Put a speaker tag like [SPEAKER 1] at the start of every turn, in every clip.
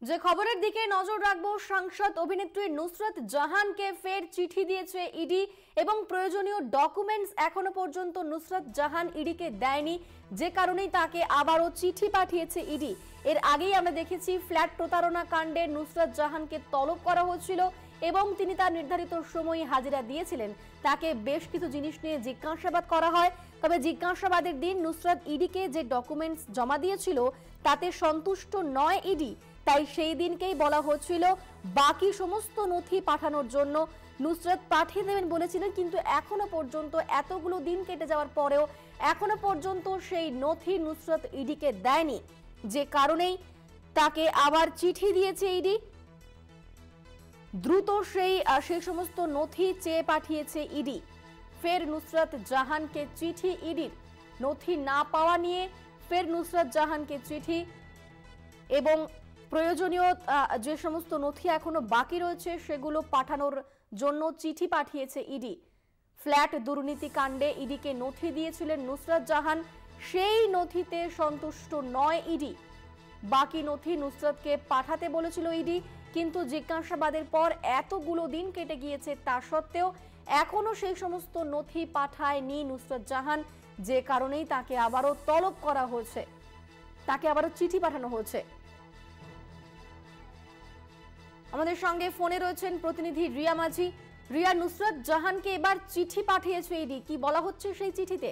[SPEAKER 1] যে খবরের দিকে নজর রাখবো, সাংসদ অভিনেত্রী নুসরাত জাহানকে ফের চিঠি দিয়েছে ইডি এবং প্রয়োজনীয় ডকুমেন্টস এখনো পর্যন্ত নুসরাত জাহান ইডিকে দেয়নি, যে কারণেই তাকে আবারও চিঠি পাঠিয়েছে ইডি। এর আগেই আমরা দেখেছি ফ্ল্যাট প্রতারণা কাণ্ডে নুসরাত জাহানকে তলব করা হচ্ছিল এবং তিনি তার নির্ধারিত সময়ে হাজিরা দিয়েছিলেন। তাকে বেশ কিছু জিনিস নিয়ে জিজ্ঞাসাবাদ করা হয়, তবে জিজ্ঞাসাবাদের দিন নুসরাত ইডিকে যে ডকুমেন্টস জমা দিয়েছিল তাতে সন্তুষ্ট নয় ইডি। তাই সেই দিনকেই বলা হচ্ছিল বাকি সমস্ত নথি পাঠানোর জন্য। নুসরাত পাঠিয়ে দেবেন বলেছিলেন, কিন্তু এখনো পর্যন্ত এতগুলো দিন কেটে যাওয়ার পরেও এখনো পর্যন্ত সেই নথি নুসরাত ইডিকে দেয়নি, যে কারণেই তাকে আবার চিঠি দিয়েছে ইডি। দ্রুত সেই সমস্ত নথি চেয়ে পাঠিয়েছে ইডি। ফের নুসরাত জাহানকে চিঠি ইডির, নথি না পাওয়া নিয়ে ফের নুসরাত জাহানকে চিঠি এবং প্রয়োজনীয় যে সমস্ত নথি এখনো বাকি রয়েছে সেগুলো পাঠানোর জন্য চিঠি পাঠিয়েছে ইডি। ফ্ল্যাট দুর্নীতি কাণ্ডে ইডিকে নথি দিয়েছিলেন নুসরাত জাহান, সেই নথিতে সন্তুষ্ট নয় ইডি। বাকি নথি নুসরাতকে পাঠাতে বলেছিল ইডি, কিন্তু জিজ্ঞাসাবাদের পর এতগুলো দিন কেটে গিয়েছে তা সত্ত্বেও এখনো সেই সমস্ত নথি পাঠায়নি নুসরাত জাহান, যে কারণেই তাকে আবারও তলব করা হয়েছে, তাকে আবারও চিঠি পাঠানো হয়েছে। আমাদের সঙ্গে ফোনে রয়েছেন প্রতিনিধি রিয়া মাঝি। রিয়া, নুসরাত জাহানকে এবার চিঠি পাঠিয়েছে ইডি, কি বলা হচ্ছে সেই চিঠিতে?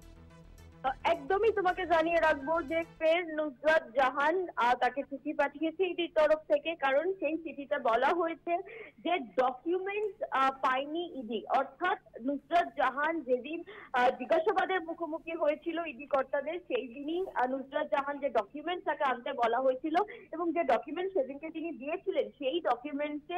[SPEAKER 2] একদমই তোমাকে জানিয়ে রাখবো যে ফের নুসরাত জাহান তাকে চিঠি পাঠিয়েছে ইডির তরফ থেকে, কারণ সেই চিঠিতে বলা হয়েছে যে ডকুমেন্টস পায়নি ইডি। অর্থাৎ নুসরাত জাহান যেদিন জিজ্ঞাসাবাদের মুখোমুখি হয়েছিল ইডি কর্তাদের, সেই দিনই নুসরাত জাহান যে ডকুমেন্টস তাকে আনতে বলা হয়েছিল এবং যে ডকুমেন্টস সেদিনকে তিনি দিয়েছিলেন, সেই ডকুমেন্টসে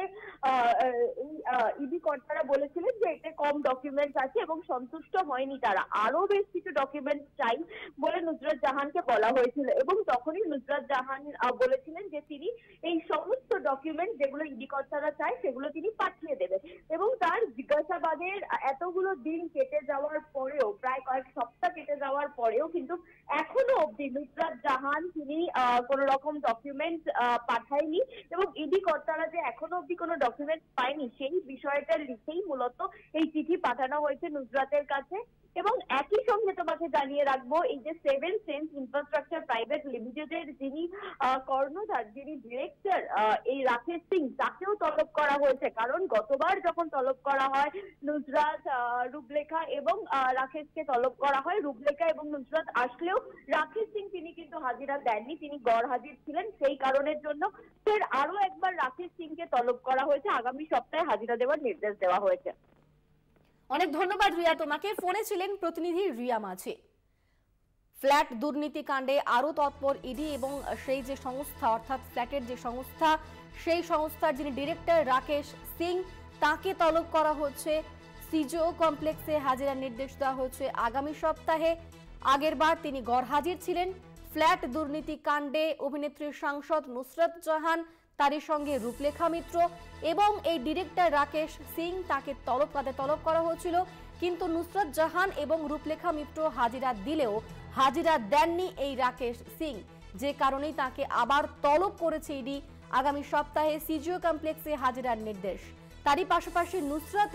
[SPEAKER 2] ইডি কর্তারা বলেছিলেন যে এতে কম ডকুমেন্টস আছে এবং সন্তুষ্ট হয়নি তারা, আরো বেশ কিছু ডকুমেন্টস চাই বলে নুসরাত জাহানকে বলা হয়েছিল। এবং তখনই নুসরাত জাহান বলেছিলেন যে তিনি এই সমস্ত ডকুমেন্ট যেগুলো ইডি কর্তারা চায় সেগুলো তিনি পাঠিয়ে দেবেন। এবং তার জিজ্ঞাসাবাদের এতগুলো দিন কেটে যাওয়ার পরেও, প্রায় কয়েক সপ্তাহ কেটে যাওয়ার পরেও কিন্তু এখনো অব্দি নুসরাত জাহান তিনি কোন রকম ডকুমেন্ট পাঠায়নি এবং ইডি কর্তারা যে এখনো অব্দি কোনো ডকুমেন্ট পায়নি সেই বিষয়টা লিখেই মূলত এই চিঠি পাঠানো হয়েছে নুসরাতের কাছে। এবং একই সঙ্গে তোমাকে জানিয়ে রাখবো, এই যে সেভেন সেন্স ইনফ্রাস্ট্রাকচার প্রাইভেট লিমিটেডের যিনি কর্ণধার, যিনি ডিরেক্টর, এই রাকেশ সিং, তাকেও তলব করা হয়েছে। কারণ গতবার যখন তলব করা হয় নুসরাত, রূপলেখা এবং রাকেশকে তলব করা হয়, রূপলেখা এবং নুসরাত আসলেও রাকেশ সিং তিনি কিন্তু হাজিরা দেননি, তিনি গড় হাজির ছিলেন। সেই কারণের জন্য ফের আরো একবার রাকেশ সিংকে তলব করা হয়েছে, আগামী সপ্তাহে হাজিরা দেওয়ার নির্দেশ দেওয়া হয়েছে।
[SPEAKER 1] অনেক ধন্যবাদ রিয়া তোমাকে। ফোনে ছিলেন প্রতিনিধি রিয়া মাঝি। ফ্ল্যাট দুর্নীতি কাণ্ডে আরো তৎপর ইডি এবং সেই যে সংস্থা, অর্থাৎ ফ্ল্যাটের যে সংস্থা, সেই সংস্থার যিনি ডিরেক্টর রাকেশ সিং, তাকে তলব করা হচ্ছে। সিজিও কমপ্লেক্সে হাজিরার নির্দেশ দেওয়া হচ্ছে আগামী সপ্তাহে। আগের বার তিনি গড় হাজির ছিলেন। ফ্ল্যাট দুর্নীতি কাণ্ডে অভিনেত্রী সাংসদ নুসরাত জাহান, তারই সঙ্গে রূপলেখা মিত্র এবং এই ডিরেক্টর রাকেশ সিং, তাকে তলব করা হয়েছিল। কিন্তু নুসরাত জাহান এবং রূপলেখা মিত্র হাজিরা দিলেও হাজিরা দেননি এই রাকেশ সিং, যে কারণেই তাকে আবার তলব করেছে ইডি। আগামী সপ্তাহে সিজিও কমপ্লেক্সে হাজিরার নির্দেশ। তারই পাশাপাশি নুসরাত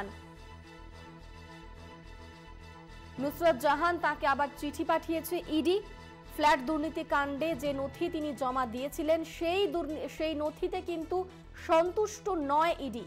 [SPEAKER 1] জাহান তাকে আবার চিঠি পাঠিয়েছে ইডি। ফ্ল্যাট দুর্নীতি কাণ্ডে যে নথি তিনি জমা দিয়েছিলেন সেই নথিতে কিন্তু সন্তুষ্ট নয় ইডি।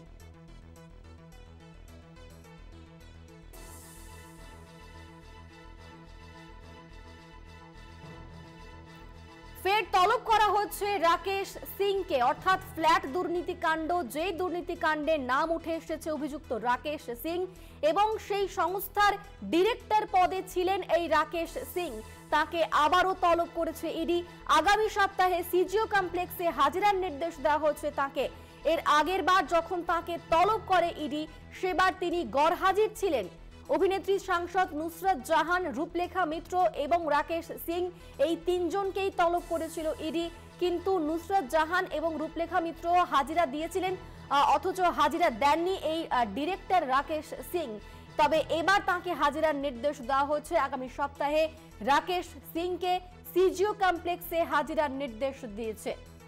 [SPEAKER 1] ফের তলব করা হচ্ছে রাকেশ সিংকে, অর্থাৎ ফ্ল্যাট দুর্নীতি কাণ্ড, যে দুর্নীতি কাণ্ডে নাম উঠে এসেছে অভিযুক্ত রাকেশ সিং এবং সেই সংস্থার ডিরেক্টর পদে ছিলেন এই রাকেশ সিং, তাকে আবারও তলব করেছে ইডি। আগামী সপ্তাহে সিজিও কমপ্লেক্সে হাজিরার নির্দেশ দেওয়া হচ্ছে তাকে। এর আগের বার যখন তাকে তলব করে ইডি, সেবার তিনি গড় হাজির ছিলেন। অভিনেত্রী সাংসদ নুসরাত জাহান, রূপলেখা মিত্র এবং রাকেশ সিং, এই তিনজনকেই তলব করেছিল ইডি। কিন্তু নুসরাত জাহান এবং রূপলেখা মিত্র হাজিরা দিয়েছিলেন, অথচ হাজিরা দেননি এই ডিরেক্টর রাকেশ সিং। তবে এবার তাকে হাজিরার নির্দেশ দেওয়া হচ্ছে আগামী সপ্তাহে। রাকেশ সিংকে সিজিও কমপ্লেক্সে হাজিরার নির্দেশ দিয়েছে।